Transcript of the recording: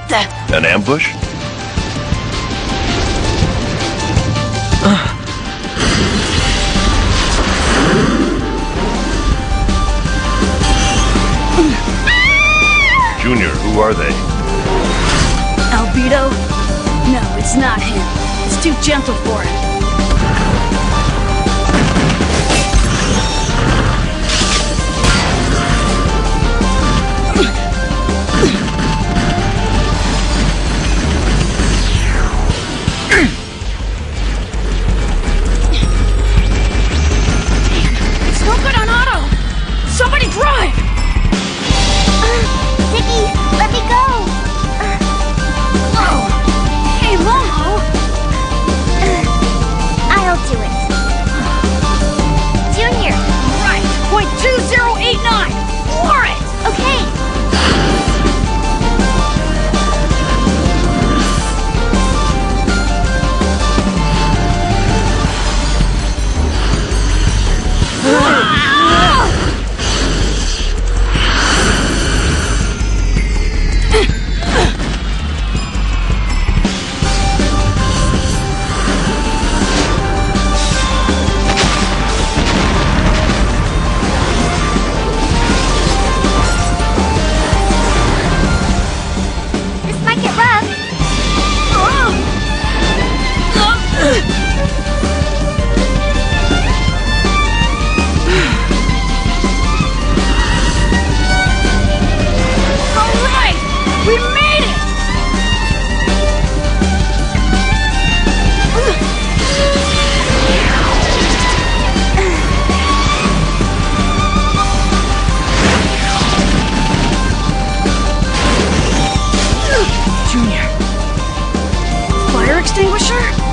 the... An ambush? Junior, who are they? Albedo? No, it's not him. It's too gentle for him. It's no good on auto! Somebody drive! Ziggy, let me go! Oh! Hey, Momo! I'll do it. Junior! Right! Point 2089! For it! Okay! This might get rough. Alright! We made it! Junior. Fire extinguisher?